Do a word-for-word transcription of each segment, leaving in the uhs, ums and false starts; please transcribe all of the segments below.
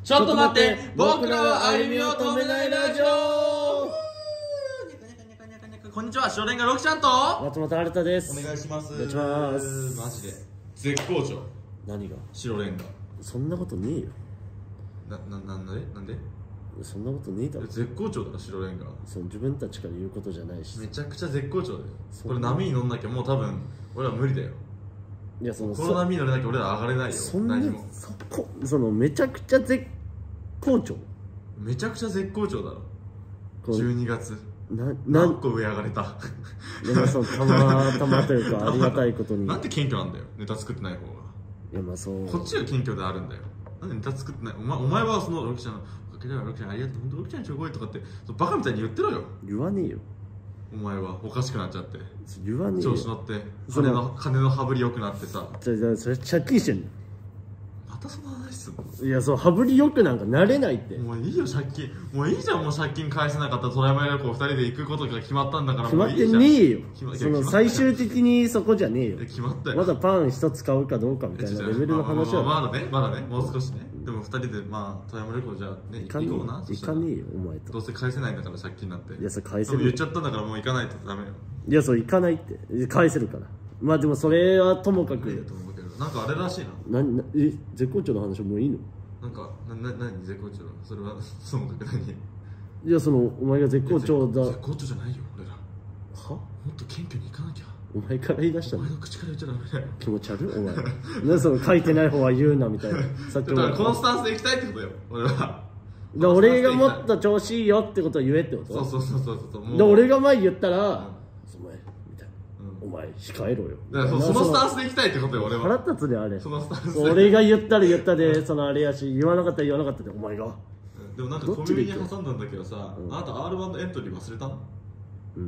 ちょっと待って、僕らは歩みを止めないラジオ。こんにちは、白レンガロキちゃんと松本新です。 お願いします。 お願いします。 マジで絶好調。 何が？ 白レンガ。 そんなことねえよ。な、 な、なんでなんでそんなことねえだろ。 絶好調だろ、白レンガ。 そう、自分たちから言うことじゃないし。 めちゃくちゃ絶好調だよ。これ波に乗んなきゃもう多分俺ら無理だよ。いや、そのこの波に乗れなきゃ俺ら上がれないよ。 そんなにそこそのめちゃくちゃ絶好調。 めちゃくちゃ絶好調だろ。じゅうにがつな何個上上がれた。 でもそのたまたまというかありがたいことに。 なんて謙虚なんだよ、ネタ作ってない方が。 いやまあそう。 こっちが謙虚であるんだよ。なんでネタ作ってない。お前お前はそのロキちゃんの「かけらロキちゃんありがとう、本当ロキちゃんちょこい」とかってバカみたいに言ってろよ。 言わねえよ。 お前はおかしくなっちゃって言わねえよ。 調子乗って金の金の羽振り良くなってさ。 じゃじゃそれ借金してんの。 またその話すんの。 いやそう羽振り良くなんかなれないって。 もういいよ借金。もういいじゃん。もう借金返せなかったらトライマイ旅行ふたりで行くことが決まったんだから。 決まってねえよ。その最終的にそこじゃねえよ。 決まったよ。 まだパン一つ買うかどうかみたいなレベルの話は。 まだねまだねもう少しね。でもふたりでまあ富山旅行じゃあね行こうな。 行かねえよお前と。 どうせ返せないんだから借金なんて。 いやそれ返せる。 言っちゃったんだからもう行かないとダメよ。 いやそう行かないって返せるから。まあでもそれはともかく。 なんかあれらしいな。 ななえ絶好調の話もういいの？ なんかなな何絶好調それはそのかく何？ いやそのお前が絶好調だ。 絶好調じゃないよ俺ら。 は？ もっと謙虚にいかなきゃ。 お前から言い出したの？ お前の口から言っちゃダメだよ。 気持ち悪いお前。なんその書いてない方は言うなみたいな。 さっきだからこのスタンスでいきたいってことよ俺は。 だ俺がもっと調子いいよってことを言えってこと？ そうそうそうそうそう。 で俺が前言ったら、お前みたいな。お前控えろよ。 だからそのスタンスでいきたいってことよ俺は。 腹立つであれ。 そのスタンス。 俺が言ったら言ったでそのあれやし、言わなかったら言わなかったでお前が。 でもなんか小耳に挟んだんだけどさ、あなた アールワン のエントリー忘れたの？うん。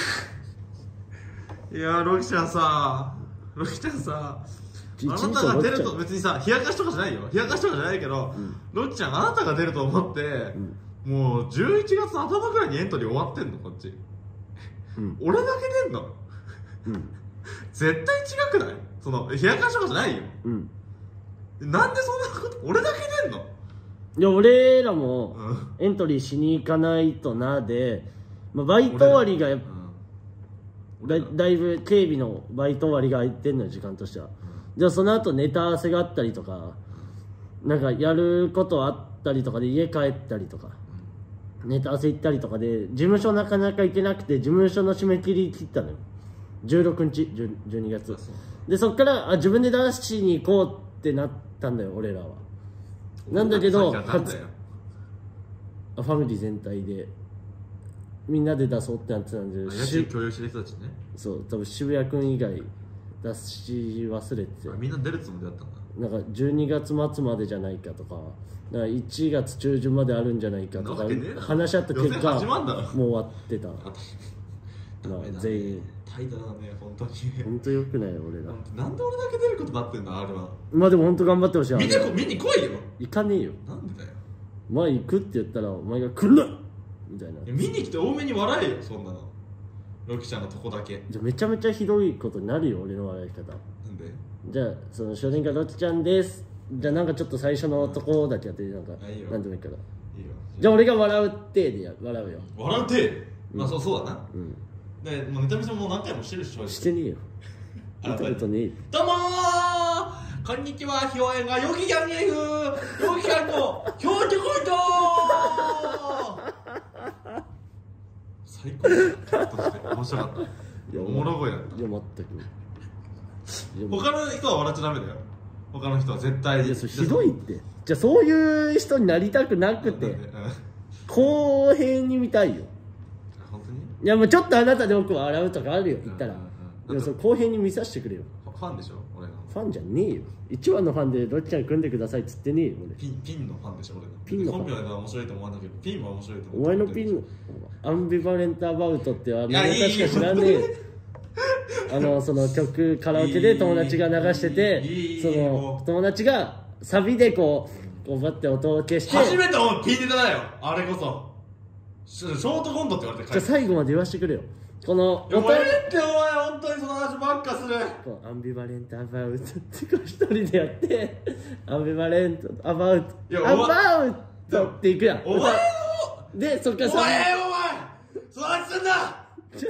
いやーロキちゃんさ、ロキちゃんさ、あなたが出ると別にさ冷やかしとかじゃないよ。冷やかしとかじゃないけど、ロキちゃんあなたが出ると思って、もうじゅういちがつの頭ぐらいにエントリー終わってんのこっち。俺だけ出んの？絶対違くない？その冷やかしとかじゃないよ。なんでそんなこと俺だけ出んの？ いや俺らもエントリーしに行かないとなで、まあ、バイト終わりがやっぱだ, だいぶ警備のバイト終わりが空いてんのよ時間としては、うん、じゃあその後ネタ合わせがあったりとか、なんかやることあったりとかで家帰ったりとか、うん、ネタ合わせ行ったりとかで事務所なかなか行けなくて、事務所の締め切り切ったのよじゅうろくにちじゅうにがつで、そっからあ自分で出しに行こうってなったんだよ俺らは。なんだけどファミリー全体でみんなで出そうってなってたんで、 野球共有してる人たちね。 そう多分渋谷君以外出し忘れてて、 みんな出るつもりだったんだ。 なんかじゅうにがつ末までじゃないかとか、なんかいちがつ中旬まであるんじゃないかとか話し合った結果もう終わってた。まあ全員怠惰だね本当に。 本当よくない俺ら。 なんで俺だけ出ることになってんのあれは。 まあでも本当頑張ってほしい。 見に見に来いよ。 行かねえよ。 なんでだよ。 前行くって言ったらお前が来るなみたいな。 見に来て多めに笑えよそんなの。ロキちゃんのとこだけ。 じゃめちゃめちゃひどいことになるよ俺の笑い方。 なんで？ じゃあその少年がロキちゃんですじゃあなんかちょっと最初のとこだけやってなんかなんでもいいから。いいよ。じゃあ俺が笑う体でや笑うよ。 笑う体？まあそうそうだな。うん。でもうネタ見せもう何回もしてるし。 してねえよ。見たことねえ。 どうもーこんにちは、ひょうえんがヨギギャン F ヨギギャンのひょうちょこいとー最高だった面白かった。いやおもろ声だった。 いや全く他の人は笑っちゃダメだよ。他の人は絶対。 いやそれひどいって。じゃあそういう人になりたくなくて公平に見たいよ。 本当に？ いやもうちょっとあなたで僕は笑うとかあるよ言ったら。いやそれ公平に見させてくれよ。 ファンでしょ俺の。 ファンじゃねえよ。一番のファンでロッチャン組んでくださいっつってねえよ俺。 ピンピンのファンでしょ俺の。 ピンのファン。 本名が面白いと思わなけどピンは面白いと思う。 お前のピンのアンビバレントアバウトってあの確か知らねえよ。あのその曲カラオケで友達が流してて、その友達がサビでこうこうバッて音を消して。 初めてピンネタだよあれこそ。ショートコントって言われて。 じゃあ最後まで言わせてくれよ。 このいやもうええってお前本当にその話ばっかする。 こうアンビバレントアバウトってこう一人でやってアンビバレントアバウトいやアバウトっていくやん。 お前のでそっからお前お前その話すんな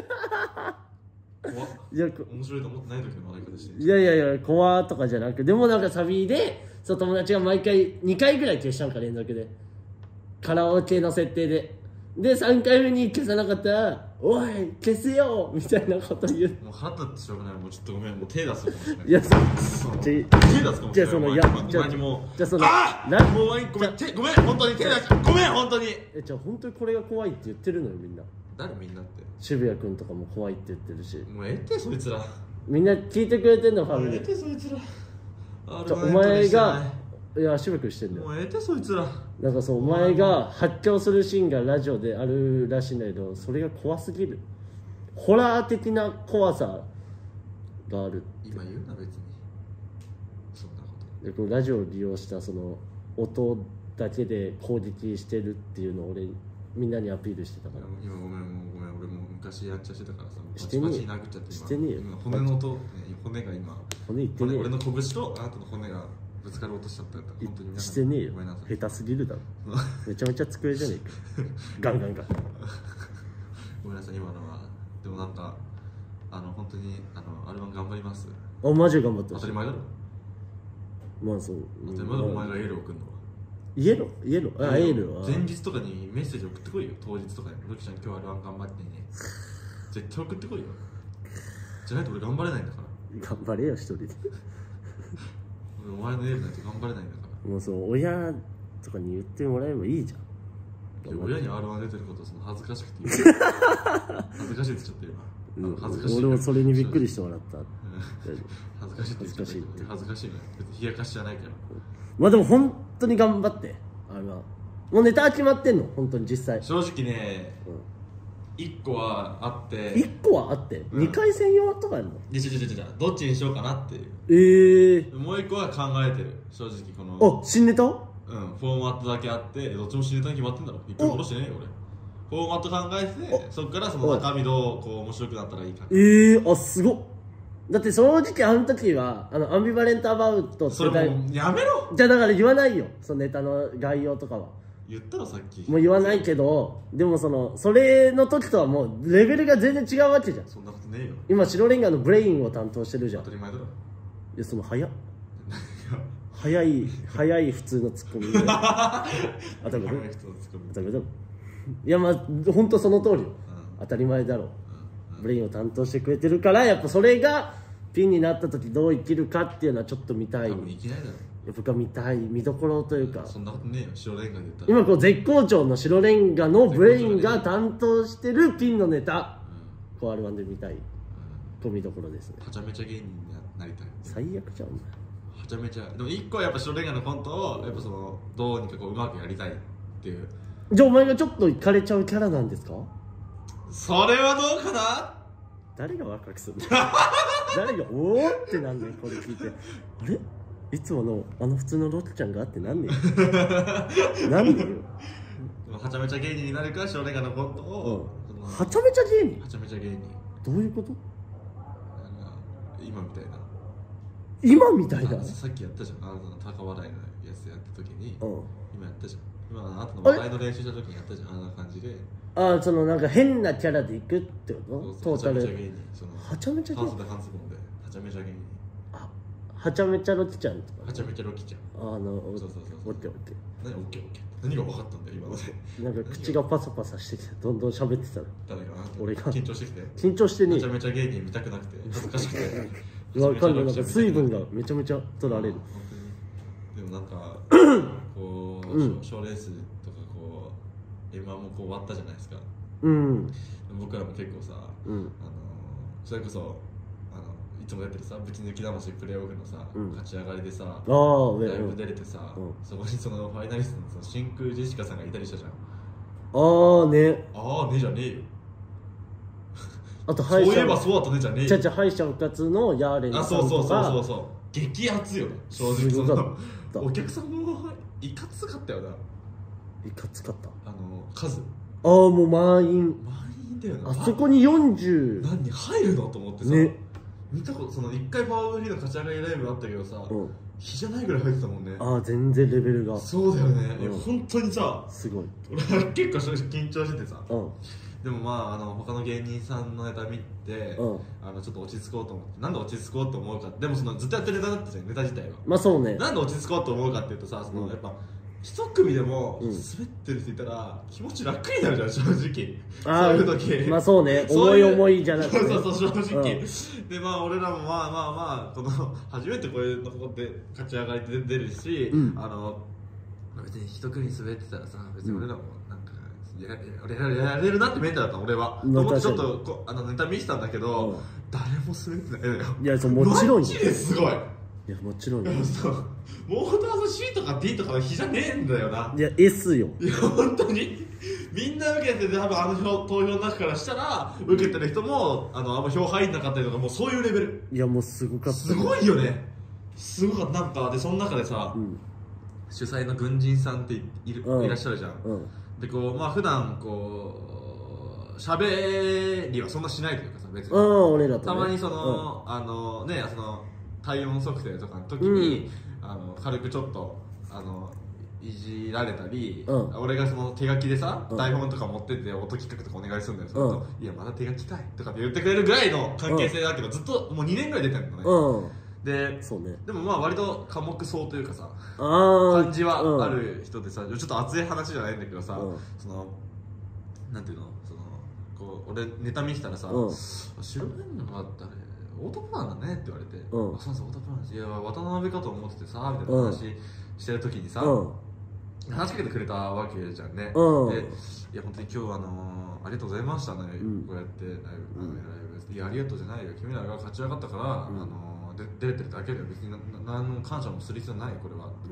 怖っ。 いや面白いと思ってない時の笑い方してる。 いやいやいや怖とかじゃなくでもなんかサビでそう友達が毎回にかいぐらい消したんか連続でカラオケの設定ででさんかいめに消さなかったら「おい消せよ!」みたいなこと言う。 もう腹立ってしょうがない。もうちょっとごめん、もう手出すかもしれない。 いやそそうち手出すかもしれない。 じゃあそのいやじゃあお前にもじゃあそのあなもうごめんごめん手ごめん本当に手出しごめん本当に。 えじゃあ本当にこれが怖いって言ってるのよみんな。 誰みんなって。 渋谷君とかも怖いって言ってるしもうええってそいつら。 みんな聞いてくれてんのファミリー。 もうええってそいつら。 じゃあお前がいや渋谷君してんだよ。 もうええってそいつら。 なんかそうお前が発狂するシーンがラジオであるらしいんだけどそれが怖すぎる。ホラー的な怖さがある。 今言うな別にそんなこでこのラジオを利用したその音だけで攻撃してるっていうのを俺みんなにアピールしてたかと。 ら。 今ごめんもうごめん俺も昔やっちゃしてたからさバしてねえチバチに殴っちゃって今してねえよ今骨の音ね骨が今骨言ってねえよ俺の拳とあなたの骨がぶつかる音しちゃったから本当に皆さんしてねえよごめんなさい。 下手すぎるだろめちゃめちゃ机じゃねえかガンガンガンごめんなさい今のは。でもなんかあの本当にあのアルバム頑張ります。 あマジで頑張ってほしい。 当たり前だろ。 まあそう当たり前だろお前がエールを送るのは。 イエローイエローあエールは前日とかにメッセージ送ってこいよ。当日とかにロキちゃん今日アルバム頑張ってね絶対送ってこいよ。じゃないと俺頑張れないんだから頑張れよ一人で俺お前のエールないと頑張れないんだからもうそう親とかに言ってもらえばいいじゃん。 いや親に アールワン 出てることその恥ずかしくて言う恥ずかしいって言っちゃってる今。恥ずかしい。 俺もそれにびっくりしてもらった恥ずかしいって言っちゃったけど恥ずかしいね。別に冷やかしじゃないから。 まあでも本当に頑張ってあれはもうネタは決まってんの本当に実際正直ね、うん、いっこはあっていっこはあって、うん、にかい専用とかやんの。 いや違う違う違うどっちにしようかなっていう。 ええー、 もういっこは考えてる正直このあ新ネタうんフォーマットだけあってどっちも新ネタに決まってんだろ。いっこも殺してねえよ俺。フォーマット考えてそっからその中身どうこう面白くなったらいいか。 ええー、あすごっ。だって正直あの時はあのアンビバレントアバウトってそれもうやめろ。 じゃあだから言わないよそのネタの概要とかは言ったろさっき。 もう言わないけどでもそのそれの時とはもうレベルが全然違うわけじゃん。 そんなことねえよ。 今白レンガのブレインを担当してるじゃん。 当たり前だろ。 いやその早っ早い早い普通のツッコミあたり前だろ当たり前だろ。いやまあ本当その通りよ、うん、当たり前だろ、うんうん、ブレインを担当してくれてるからやっぱそれがピンになった時どう生きるかっていうのはちょっと見たい。 多分生きないだろ。 僕は見たい見どころというか、 そんなことねえよ白レンガで言ったら。 今こう絶好調の白レンガのブレインが担当してるピンのネタ、うん、こう アールワン で見たい、うん、こう見どころですね。 はちゃめちゃ芸人になりたい。 最悪じゃんお前。 はちゃめちゃでも一個はやっぱ白レンガのコントをやっぱそのどうにかこううまくやりたいっていう。 じゃあお前がちょっとイカれちゃうキャラなんですか。 それはどうかな。 誰がワクワクするの誰がおおってなんねんこれ聞いてあれいつものあの普通のロッちゃんがあってなんねんなんねんよ。 はちゃめちゃ芸人になるから白レンガのコントを、 うん、はちゃめちゃ芸人はちゃめちゃ芸人どういうこと。 なんか今みたいな今みたいなさっきやったじゃんあなたの高笑いのやつやった時に、うん、今やったじゃん今あなたの笑いの練習した時にやったじゃんあんな感じで。 ああそのなんか変なキャラでいくってことトータル。 はちゃめちゃ芸人はちゃめちゃ芸人ハンスボンではちゃめちゃ芸人あはちゃめちゃロキちゃんとか、ね、 はちゃめちゃロキちゃん。あのそうそうそうオッケーオッケー。 何オッケーオッケー何が分かったんだよ今ので。 なんか口がパサパサしてきてどんどん喋ってたら誰が俺が緊張してきて緊張してねはちゃめちゃ芸人見たくなくて恥ずかしくて分かんないなんか水分がめちゃめちゃ取られる。 でもなんかこう賞、うん、レースとかこう エムワン もこう終わったじゃないですか。うん僕らも結構さ、うん、あのそれこそあのいつもやってるさぶち抜き魂プレーオフのさ、うん、勝ち上がりでさライブ出れてさ、うん、そこにそのファイナリストのその真空ジェシカさんがいたりしたじゃん。 ああねああねじゃねえよあとそういえばそうだったねじゃねえよ。 ちゃちゃ敗者復活のヤーレンさんとかあそうそうそうそうそう激アツよね正直。そのお客さんもいかつかったよな。 いかつかったあの数ああもう満員満員人だよな。 あそこによんじゅう何人入るのと思ってさ、 ね、 見たこと、そのいっかいパワーオブフリーの勝ち上がりライブあったけどさ、 うん、 日じゃないぐらい入ってたもんね。 ああ全然レベルがそうだよね、 うん、 いや本当にさすごい。 俺は結構正直緊張しててさ、 うん、 でもまあ、あの他の芸人さんのネタ見て、うん、あのちょっと落ち着こうと思って、なんで落ち着こうと思うか、でもそのずっとやってるネタだったじゃん、ネタ自体は。まあそうね。なんで落ち着こうと思うかっていうとさ、その、うん、やっぱ一組でも滑ってる人いたら気持ち楽になるじゃん、正直。そういう時。まあそうね、思い思いじゃなくて、ね。そうそうそう、正直。うん、でまあ俺らもまあまあまあ、この初めてこういうところで勝ち上がりで出るし、うん、あの別に一組滑ってたらさ、別に俺らもなんか、や俺らやれるなってメンタルだった俺は。と思ってちょっとこあのネタ見せたんだけど、うん、誰も滑ってないのよ。いや、そうもちろん。マジですごい。いやもちろん。そうモーターズ C とか D とかの日じゃねえんだよな。いや S よ。いや本当にみんな受けてて、多分あの票投票の中からしたら受けてる人もあのあんま票入んなかったりとか、もうそういうレベル。いやもうすごかった。すごいよね。すごかった。なんかでその中でさ、うん、主催の軍人さんって い, る、うん、いらっしゃるじゃん、うん、でこうまあ普段こう喋りはそんなしないというかさ、別に、うん、俺らとね、たまにその、うん、あのねその体温測定とかの時に、うん、あの軽くちょっとあのいじられたり、うん、俺がその手書きでさ、うん、台本とか持ってって音企画とかお願いするんだよ、それと、うん、いやまだ手書きたいとかって言ってくれるぐらいの関係性だけど、うん、ずっともうにねんぐらい出てるのね、うん、で, そうね、でもまあ割と寡黙そうというかさ感じはある人でさ、うん、ちょっと熱い話じゃないんだけどさ、うん、そのなんていうの、そのこう俺ネタ見せたらさ、うん、白変のは誰オートプランだねって言われて、うん、あそうですオートプランです、いや渡辺かと思っててさみたいな話してる時にさ、うん、話しかけてくれたわけじゃんね、うん、でいや本当に今日あのー、ありがとうございましたね、うん、こうやってライブ、うん、ライブいやありがとうじゃないよ、君らが勝ち上がったから、うん、あのー、で出れてるだけで別に何の感謝もする必要ないこれは、うん、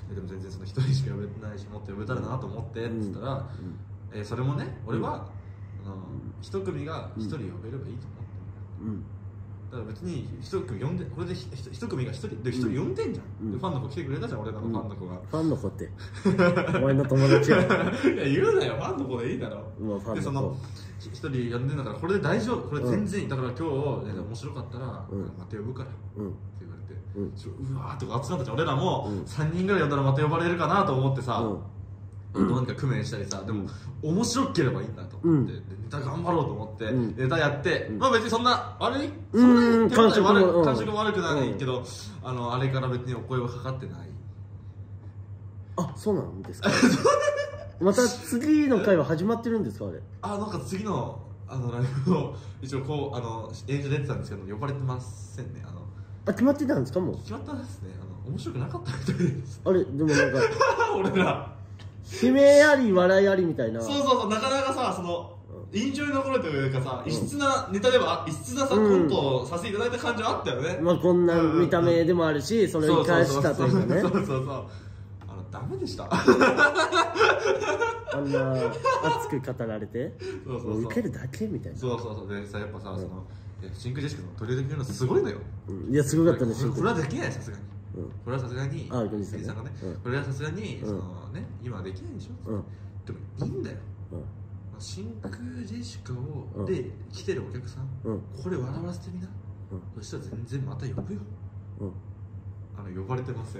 でも全然その一人しか呼べないしもっと呼べたらなと思ってって言ったら、うん、えー、それもね俺は、うん、あの一組が一人呼べればいいと思ってる、うん、だから別に一組呼んで、これで一組が一人で一人呼んでんじゃん、うん、でファンの子来てくれたじゃん、俺らのファンの子が、うん、ファンの子ってお前の友達やいや言うなよ、ファンの子でいいだろ、うでその一人呼んでんだからこれで大丈夫、これ全然いい、うん、だから今日、ね、面白かったら、うん、また呼ぶから、うん、って言われて、うん、うわーって熱くなったじゃん俺らも、うん、さんにんぐらい呼んだらまた呼ばれるかなと思ってさ、うん、どうにか工面したりさ、でも面白ければいいんだと思って、うん、ネタ頑張ろうと思って、うん、ネタやって、うん、まあ別にそんな悪い、そんな感触も悪感触も悪くないけど、うん、あのあれから別にお声はかかってない。あ、そうなんですかまた次の回は始まってるんですかあれ。あ、なんか次のあのライブを一応こうあの演者出てたんですけど呼ばれてませんね。あのあ、決まってたんですかもう。決まったんですね。あの面白くなかったみたいです。あれでもなんか俺ら悲鳴あり笑いありみたいな。そうそうそう、なかなかさ、その印象に残るというかさ、異質なネタでは異質なさ、うん、コントをさせていただいた感じはあったよね。まあこんな見た目でもあるし、うん、それを生かしたというかね。そうそうそう、あのダメでしたあんな熱く語られてそうそうそう、受けるだけみたいな。そうそうそう、でさ、やっぱさ、うん、その真空ジェシカの取り入れてくれるのすごいのよ、うん、いやすごかったね。これはできない、さすがに。うん、これはさすがに、あ、グリさんがね、うん、これはさすがに、うん、そのね、今はできないでしょ、うん、でもいいんだよ、うん、真空ジェシカを、うん、で来てるお客さん、うん、これ笑わせてみな、うん、そしたら全然また呼ぶよ、うん、あの呼ばれてません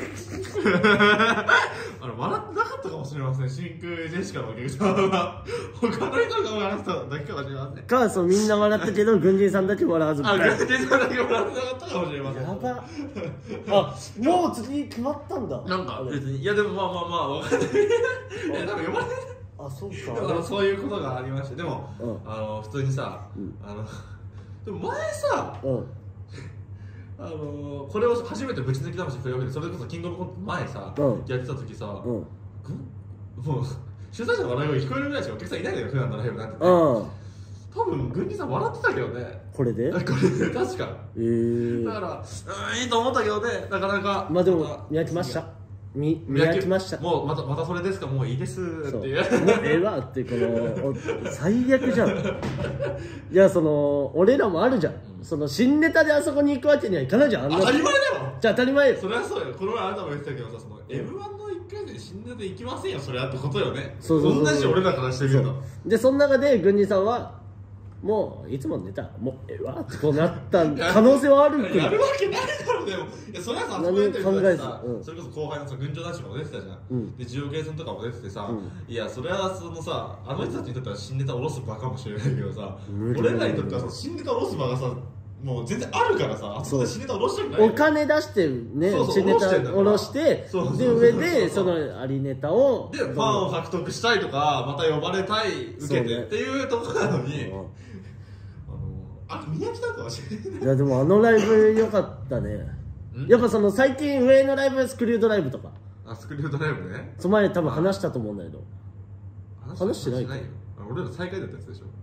あの笑ってなかったかもしれません、真空ジェシカのお客さんは他の人が笑ってただけかもしれませんか、そうみんな笑ったけど軍人さんだけ笑わずみたいな。あ、軍人さんだけ笑ってなかったかもしれません。やばあ、もう次決まったんだ。なんか別に、いやでもまあまあまあ分かんないいやなんか呼ばれないあ、そうか、だからそういうことがありまして、でも、うん、あの普通にさ、うん、あのでも前さ、うん、あのー、これを初めてぶち抜き魂振り分けて、それこそキングオブコント前さ、うん、やってた時さ、うん、もう主催者の笑い声聞こえるぐらいしかお客さんいないのよ、普段のライブなんてね。多分軍人さん笑ってたけどね、これでこれで確か、えー、だからうーんいいと思ったけどね、なかなか。まあでも見飽きました、見飽きました。もうまたまたそれですか、もういいですっていう、もうええわってこの最悪じゃんいやその俺らもあるじゃん、うん、その新ネタであそこに行くわけにはいかないじゃん。あんな当たり前だよ。じゃあ当たり前よ。それはそうよ。この前あなたも言ってたけどさ、その エムワン のいっかい戦新ネ全然行きませんよそれはってことよね。 そうそうそう同じ俺らからしてみると。 でその中で軍人さんはもういつもネタもうええわってこうなった可能性はあるけどやるわけないだろ。でもいやそれはさ、 何そうやって考えずさ、 うんそれこそ後輩のさ群青男子も出てたじゃん、 うん、 で自由計算とかも出ててさ、 うん、 いやそれはそのさあの人たちにとっては新ネタ下ろす場かもしれないけどさ、 無理俺らにとってはさ新ネタ下ろす場がさもう全然あるからさ、あそこで新ネタ下ろしたくないよ。 お金出してね、 そうそう新ネタ下ろしてんだから下ろしてそうそうそうで上でそのありネタをでファンを獲得したいとかまた呼ばれたい受けてっていうところなのに、 うんあと宮城だかもしれない。 いやでもあのライブ良かったね。やっぱその最近上のライブスクリュードライブとかあスクリュードライブね。 その前多分話したと思うんだけど話してないよ。俺ら最下位だったやつでしょ。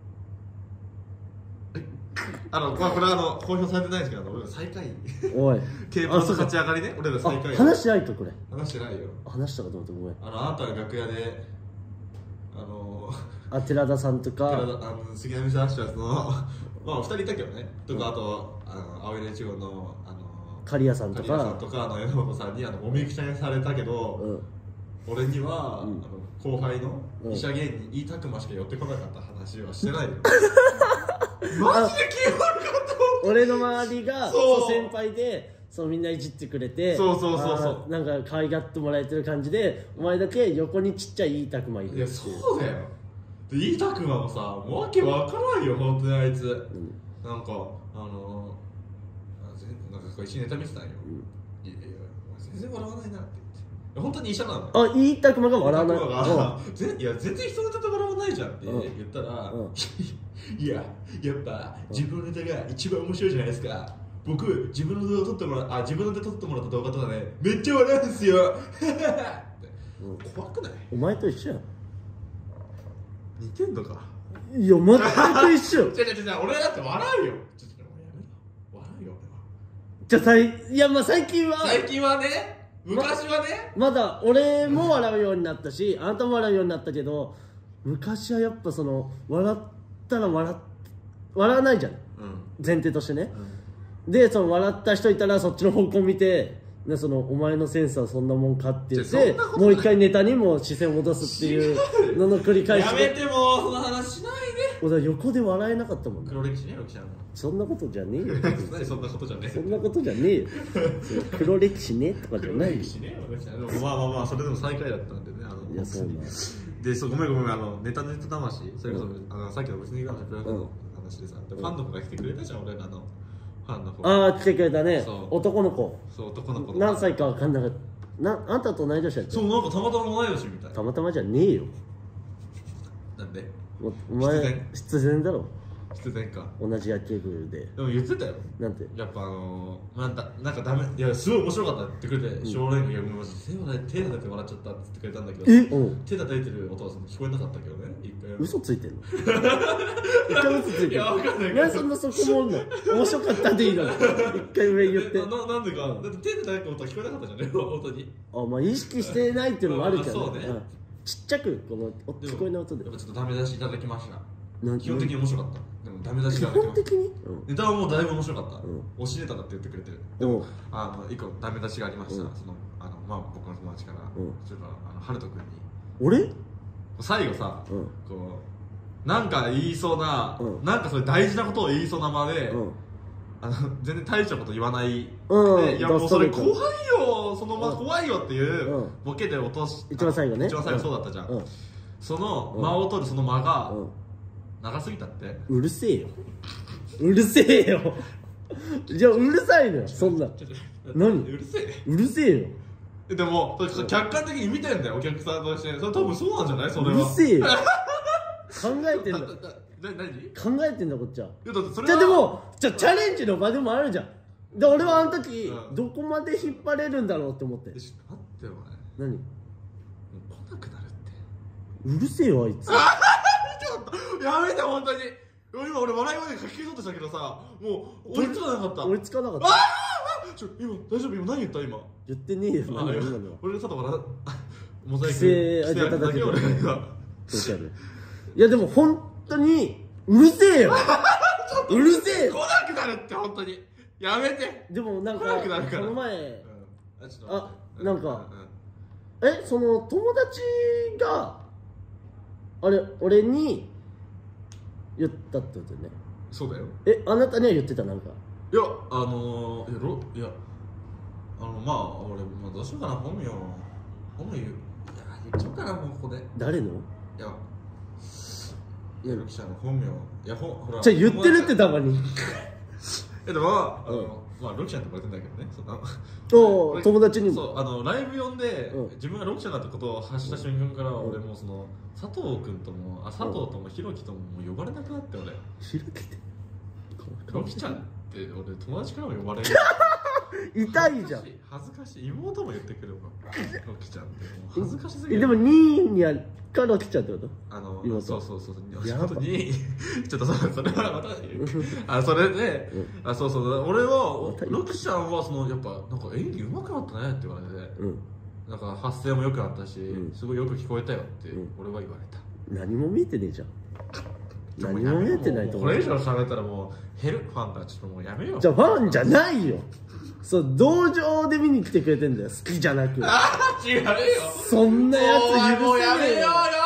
あのまあこれはあの公表されてないですけど俺ら最下位。 おい K-ポップ の勝ち上がりね。俺ら最下位。 話してないかこれ話してないよ。 話したかと思ってごめん。 あのあなたが楽屋であのあ寺田さんとかあの杉並サッシャーズのまあふたりいたけどねとか、あとあの青いレチゴのあの刈谷さんと刈谷さんかとかあの榎本さんにあのおみくちゃにされたけど、 うん俺には、 うんあの後輩のうん医者芸人飯拓磨しか寄ってこなかった話はしてないよ。マジで気悪かった俺の周りがそうそう先輩でそうみんないじってくれてそうそうそうそうあーなんか可愛がってもらえてる感じでお前だけ横にちっちゃい飯拓磨いるっていう。 いやそうだよ。で飯拓磨もさもうわけわからんよ本当にあいつ、 うんなんかあのあぜなんかこう一緒にネタ見てたんよ、 うんいやいやお前全然笑わないなって言って本当に医者なのよ。 あ飯拓磨が笑わない。 飯拓磨がぜいや全然人のネタで笑わないじゃんって言ったら、 うんうんいややっぱ自分のネタが一番面白いじゃないですか。僕自分の動画撮ってもらあ自分のネタ撮ってもらった動画とかねめっちゃ笑うんですよって怖くない？ お前と一緒やん。 似てんのか。 いや全く一緒よ。 違う違う違う俺だって笑うよ。ちょっとやめろ笑うよじゃあさいいやまあ最近は俺は最近はね昔はね、 まだ俺も笑うようになったしあなたも笑うようになったけど昔はやっぱその笑ったら笑っ笑わないじゃん、 うん、 前提としてね、うん、でその笑った人いたらそっちの方向見てでそのお前のセンスはそんなもんかって言ってもう一回ネタにも視線を戻すっていうのの繰り返しやめてもその話しないで。 俺横で笑えなかったもんね。 黒歴史ねロキちゃんのそんなことじゃねえよ何そんなことじゃねえそんなことじゃねえよ黒歴史ねとかじゃないよ。 歴史ねロキちゃんでもまあまあまあそれでも最下位だったんでねあのいやそうなでそうごめんごめんあのネタネタ魂それこそ、うん、あのさっきの別に我慢プラの話でさ、うん、ファンの子が来てくれたじゃん俺らのファンの子ああ来てくれたね。 そう男の子そう男の子何歳か分かんなかったな。あんたと同い年やったそうなんかたまたま同い年みたいな。 たまたまじゃねえよ。 なんでおお前必然だろ。 必然か。 同じ野球部ででも言ってたよ。 なんてやっぱあのー、なんだなんかダメいやすごい面白かったって言ってくれて少年がいやもう手を手叩いて笑っちゃったって言ってくれたんだけどえうん手叩いてる音は聞こえなかったけどね一回嘘ついてんの一回嘘ついてんの。 いやわかんないけどなんでそんなそこもおんの面白かったでいいのに一回上言ってなななんでか、だって手叩いてる音は聞こえなかったじゃんね本当に。 あまあ意識してないっていうのもあるけど、 まあそうね、 うんちっちゃくこのお聞こえない音でやっぱちょっとダメ出しいただきました。 なん基本的に面白かった。でもダメ出し基いただきました本的に、うんネタはもうだいぶ面白かった、 うん推しネタだって言ってくれてる。でうんもあの一個ダメ出しがありました、 うんそのあのまあ僕の友達から、 うんちょっとあのハルト君に俺最後さ、 うんこうなんか言いそうな、 うんなんかそれ大事なことを言いそうな間で、 うんあの全然大したこと言わない、 うんでいやもうそれ怖いうんよそのまま怖いよっていう、 うんボケで落とし一番最後ね一番最後そうだったじゃん、 うんその間を取るその間がうん長すぎたって、 うるせえようるせえよじゃあうるさいのよそんなちょちょ何うるせえうるせえよえでも客観的に見てんだよお客さんとしてそれ多分そうなんじゃないそれはうるせえよ考えてんだなな何考えてんだこっちはいやだってそれはじゃあでもじゃあチャレンジの場でもあるじゃんで俺はあの時、 うんどこまで引っ張れるんだろうって思ってえちょっと待ってよお前何もう来なくなるってうるせえよあいつちょっとやめて本当に今俺笑い声で書き消そうとしたけどさもう追いつかなかった追いつかなかったああちょ今大丈夫今何言った今言ってねえよあいや何今のは俺がちょっと笑うモザイク規制規制当てただけ俺が今そうかねいやでも本当にうるせえようるせえよ来なくなるって本当にやめてでもなんか来なくなるからこの前うんあちょっと待ってあなんかうんえその友達があれ俺に言ったってことね。 そうだよ。 えあなたには言ってた？なんかいやあのー、いやロいやあのまあ俺、まあ、どうしようかな。本名本名言う、いや言っちゃおうかなもうここで。 誰の？ いやいやロキちゃんの本名、いやほほらじゃあ言ってるってたまにえでもあの、まあロキちゃんって言われてんだけどね、そのお友達にもそうあのライブ呼んで、 うん、 自分がロキちゃんだってことを発した瞬間から、うん、俺もうその佐藤君ともあ佐藤ともひろきとももう呼ばれなくなって俺ひろきってロキちゃんって俺友達からも呼ばれる痛いじゃん。 恥ずかしい。妹も言ってくるわロキちゃんってもう恥ずかしすぎる。 でもにいにはかロキちゃんってこと？ あの妹そうそうそうそうやば本当にちょっとそそれはまたあそれで、うん、あそうそう俺はロキちゃんはそのやっぱなんか演技上手くなったねって言われて、うん、なんか発声も良くなったし、うん、すごいよく聞こえたよって、うん、俺は言われた。 何も見えてねえじゃん。何も見えてないと思う。 これ以上喋ったらもう減るファンがちょっともうやめよう。 じゃあファンじゃないよ。そう同情で見に来てくれてんだよ。好きじゃなく。 ああ違うよ。 そんなやつ許せねえよ。 もうやめようよ。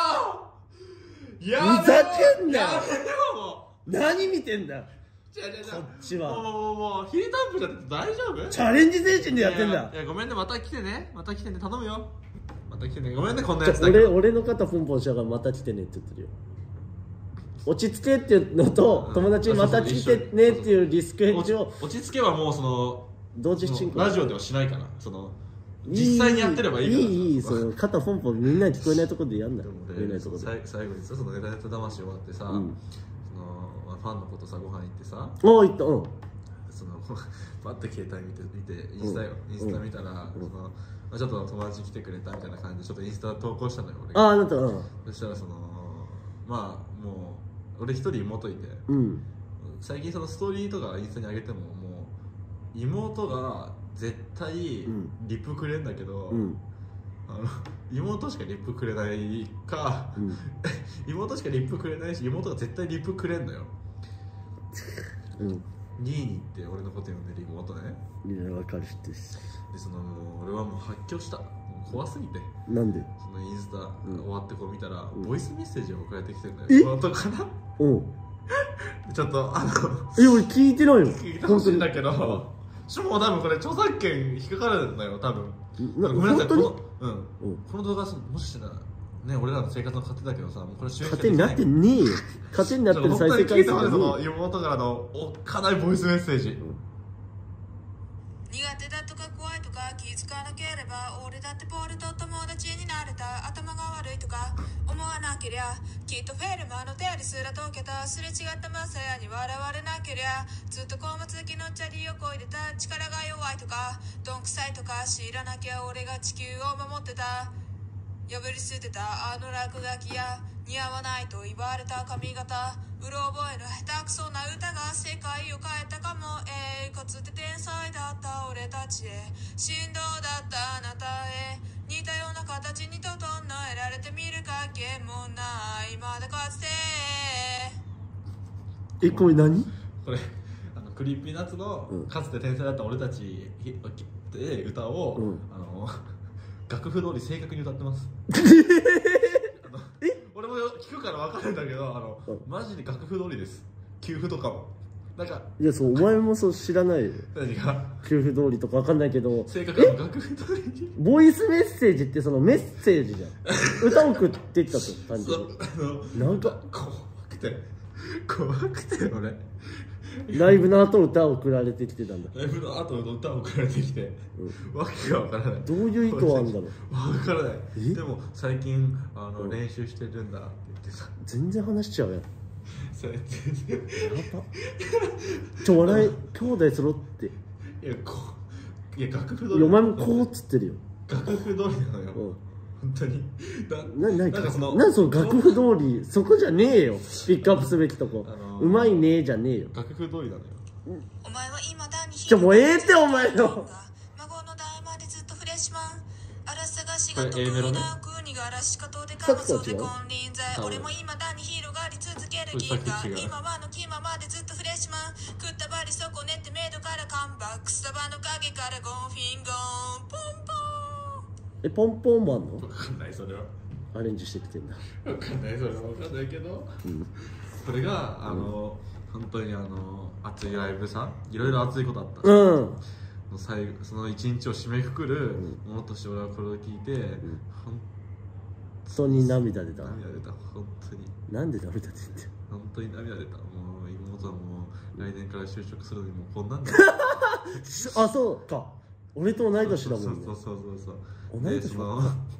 やめよう。 ふざけんな。 やめようもう。 何見てんだ。 違う違う違う。 こっちは。 もうもうもうヒートアップじゃって大丈夫？ チャレンジ精神でやってんだ。 いやいやごめんねまた来てねまた来てね頼むよ。また来てねごめんねこんなやつだけど。俺俺の肩ポンポンしながらまた来てねって言ってるよ。落ち着けっていうのと、うん、友達にまた来てねっていうリスクヘッジを。 落ち着けはもうその同時進行ラジオではしないからその実際にやってればいいから。 いいいいその肩ポンポンみんなに聞こえないところでやんなよ。 最後にさそのネタネタ魂終わってさ、うん、そのファンのことさご飯行ってさおお行ったうんそのパッて携帯見て見てインスタよ、うん、インスタ見たら、うん、そのちょっと友達来てくれたみたいな感じでちょっとインスタ投稿したのよ俺が。 ああなたうんそしたらそのまあもう俺一人妹いて、うん、最近そのストーリーとかインスタに上げてももう妹が絶対リップくれんだけど、うん、あの妹しかリップくれないか、うん、妹しかリップくれないし妹が絶対リップくれんのよ、うん、ニーニーって俺のこと呼んでる妹ね。 いや分かる人ですでそのもう俺はもう発狂した。もう怖すぎて。 なんでそのインスタ終わってこう見たら、うん、ボイスメッセージが送られてきてるんだよ妹からうんちょっとあのえ俺聞いてないよ。 聞いてほしいんだけどしかも多分これ著作権引っかかるんだよ多分。ごめんなさいこの、うん、この動画もしかしたらね俺らの生活の糧だけどさもうこれ糧になってねえよ。糧になってる再生回数がねえ。妹からのおっかないボイスメッセージ、うん、 苦手だとか怖いとか気づかなければ俺だってポールと友達になれた。頭が悪いとか思わなけりゃきっとフェルマーの手すら解けた。すれ違ったマサヤに笑われなけりゃずっとコマ続きのチャリをこいでた。力が弱いとかどんくさいとか知らなきゃ俺が地球を守ってた。破り捨てたあの落書きや似合わないと言われた髪型うろ覚えの下手くそな歌が世界を変えたかも。えー、かつて天才だった俺たちへ振動だったあなたへ似たような形に整えられてみるかけもないまだかつて。 えこれ何これあのクリーピーナッツの、うん、かつて天才だった俺たちって歌を、うん、あの楽譜通り正確に歌ってますあの俺も聞くから分かるんだけどあの、うん、マジで楽譜通りです。給付とかもなんかいやそうお前もそう知らないよ。 何が給付通りとか分かんないけど正確な楽譜通りボイスメッセージってそのメッセージじゃん歌を送ってったと感じなんか怖くて怖くて俺ライブの後歌を送られてきてたんだ。 ライブの後歌を送られてきて、うん、わけがわからない。 どういう意図あるんだろうわからない。でも最近あの、うん、練習してるんだって言ってさ全然話しちゃうやんそれ全然やばちょ笑い兄弟揃っていやこういや楽譜通りお前もこうっつってるよ。 楽譜通りなのよ、うん本当になななんかそのなんその楽譜通りそこじゃねえよピックアップすべきとこ、あのー、うまいねえじゃねえよ。 楽譜通りなのよ、 うん、お前は今だにちょもうええってお前の孫の代までずっとフレッシュマンあら探しが得意な国がらしかとでかまそうで金輪際俺も今だに広がり続ける銀河今はの気ままでずっとフレッシュマン食ったばり損ねてメイドからカムバックスタバの影からゴンフィンゴンポンポンえポンポンもあんの？ 分かんないそれはアレンジしてきてんだ。 分かんないそれは分かんないけど、うん、それがあの、うん、本当にあの熱いライブさいろいろ熱いことあった、うん、最後その一日を締めくくるものとして俺はこれを聞いて、うん、本当に涙出た。 涙出た本当に。 なんで涙出てんだよ。 本当に涙出た。もう妹はもう来年から就職するのにもうこんなんだあ、そうか。俺と同い年だもんね。 そうそうそうそう。 同い年か。 もう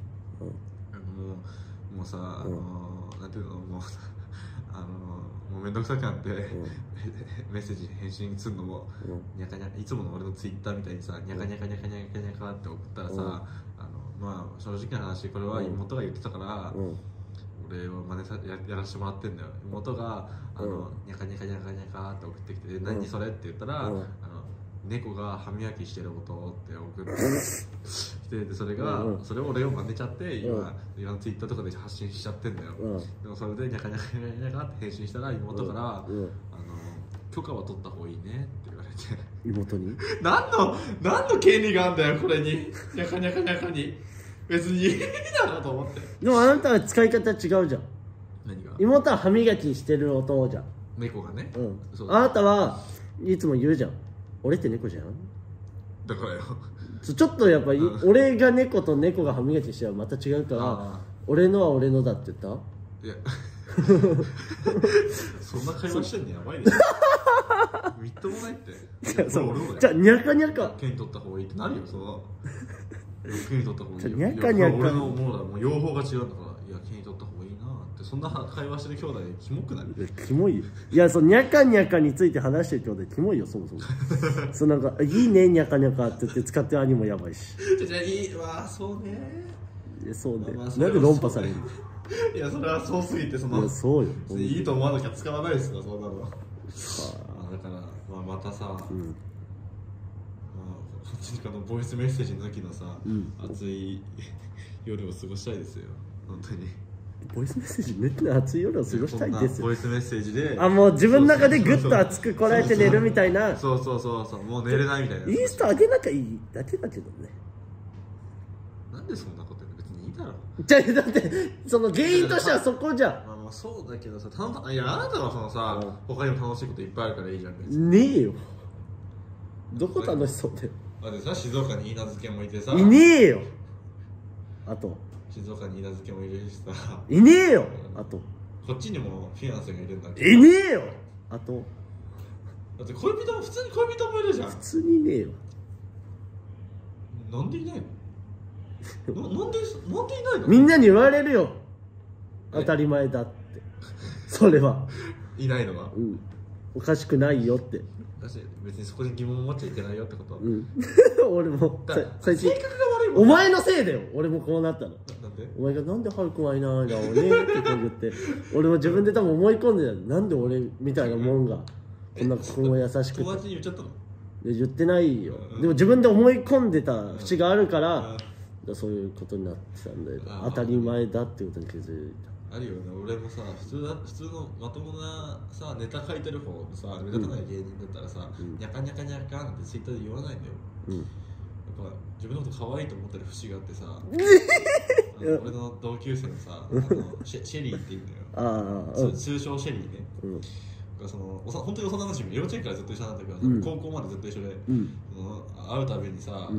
もうさ、あのなんていうのもうさあのもうめんどくさくなって、うん、メッセージ返信するのも、うん、にゃかにゃかいつもの俺のツイッターみたいにさにゃかにゃかにゃかにゃかにゃかって送ったらさ、うん、あのまあ正直な話これは妹が言ってたから、うん、俺は真似さ や, やらせてもらってんだよ。妹があの、うん、にゃかにゃかにゃかにゃかって送ってきて、うん、何それって言ったら、うん、あの猫が歯磨きしてる音って送ってきて、でそれが、うん、それを俺を真似ちゃって今、うん、今ツイッターとかで発信しちゃってんだよ、うん、でもそれでニャカニャカニャカニャカって返信したら妹から、うんうん、あの許可は取った方がいいねって言われて妹に何の何の権利があるんだよこれにニャカニャカニャカに別にいいだろうと思って。 でもあなたは使い方違うじゃん。 何が？ 妹は歯磨きしてる音じゃん。 猫がね、 うん、そうあなたはいつも言うじゃん、俺って猫じゃん。 だからよちょっとやっぱ、うん、俺が猫と猫が歯磨きしてはまた違うから俺のは俺のだって言った。いやそんな会話してんのやばいねみっともないって。 じゃあそうじゃあニャカニャカ手に取った方がいいってなるよ。その手に取った方がいいよ。 ニャカニャカ俺のもうだもう用法が違うんだから、いや手に取った方がいいなってそんな会話してる兄弟キモくない？ キモいよ。いやそのニャカニャカについて話してる兄弟キモいよそもそもそうなんかいいねニャカニャカって言って使ってる兄もやばいしじゃあいいわそうね。 いやそうね、まあ、なんで論破されるのいやそれはそうすぎてそのいやそうよいいと思わなきゃ使わないですよそんなのはあだから、まあ、またさ、うんまあ、こっちにこのボイスメッセージの時のさ、うん、熱い夜を過ごしたいですよ本当に。 ボイスメッセージめっちゃ熱い夜を過ごしたいんですよ。 ボイスメッセージであもう自分の中でグッと熱くこらえて寝るみたいな。 そうそうそうそうもう寝れないみたいな。 インスタ上げなきゃいいだけだけどね。 なんでそんなこと言うの？別にいいだろ。 じゃあだってその原因としてはそこじゃん。 まあまあそうだけどさ、たいやあなたはそのさ、うん、他にも楽しいこといっぱいあるからいいじゃん。別にねえよ。どこ楽しそうだよ。 だってさ静岡に稲漬けもいてさ。 いねえよ。あと静岡に稲漬けもいるしさ。 いねえよ。あとこっちにもフィアンセがいるんだけど。 いねえよ。あとだって恋人も普通に恋人もいるじゃん。 普通にいねえよ。 なんでいないの？な, なんでなんでいないの？ みんなに言われるよ。当たり前だって。それはいないのは、 うん、おかしくないよって。 私別にそこで疑問を持っちゃいけないよってこと。 うん、俺も最近性格が悪いもん。 お前のせいだよ。俺もこうなったの。 なんで？ お前がなんでハルくんはいないんだろうねって言って俺も自分で多分思い込んでた。なんで俺みたいなもんがこんなこの優しくて。 友達に言っちゃったの？ 言ってないよ。でも自分で思い込んでた節があるから、うん、そういうことになってたんで当たり前だってことに気づいた。 あるよね。俺もさ普通だ普通のまともなさネタ書いてる方のさ目立たない芸人だったらさ、うん、ニャカニャカニャカなんてツイッターで言わないんだよ、うん、やっぱ自分のこと可愛いと思ってる節があってさ俺の同級生のさあのシェ、シェリーって言うんだよ。あ、うん、通称シェリーね、うんそのおさ本当に幼馴染、幼稚園からずっと一緒なんだけど、うん、高校までずっと一緒で、うん、その会うたびにさ、うん、あの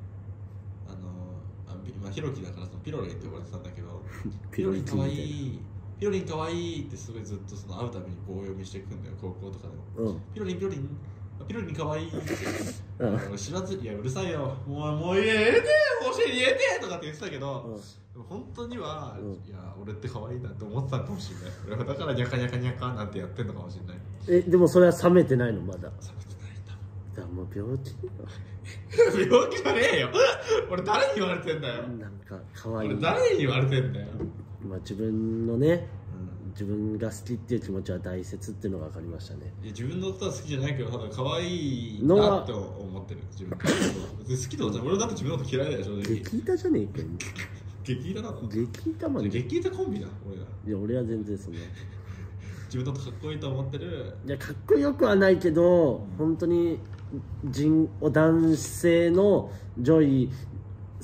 あ、まあ、ヒロキだからそのピロリンって呼ばれてたんだけどピロリンかわいいピロリンかわいいってすごいずっとその会うたびに棒読みしていくんだよ高校とかでも、うん、ピロリンピロリンピロリンかわいいって、うん、俺知らずいやうるさいよもうもうええでもう教えてえてとかって言ってたけど、うんでも本当には、うん、いや俺って可愛いなって思ってたかもしれない。俺はだからニャカニャカニャカなんてやってんのかもしれない。 えでもそれは冷めてないのまだ。冷めてないんだ。 だからもう病気病気じゃねえよ。俺誰に言われてんだよ。 なんか可愛い。 俺誰に言われてんだよ。 まあ自分のね、うん、自分が好きっていう気持ちは大切っていうのが分かりましたね。 いや自分のことは好きじゃないけどただ可愛いなって思ってる自分。別に好きとかじゃ俺だって自分のこと嫌いだよ正直。 激痛じゃねえかよ。 激痛なの？ 激痛まで。 激痛コンビだ俺ら。 いや俺は全然そんな自分のことかっこいいと思ってる。 いやかっこよくはないけど、うん、本当に人男性のジョイ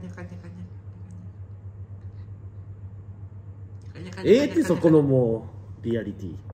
ええってそこのもうリアリティ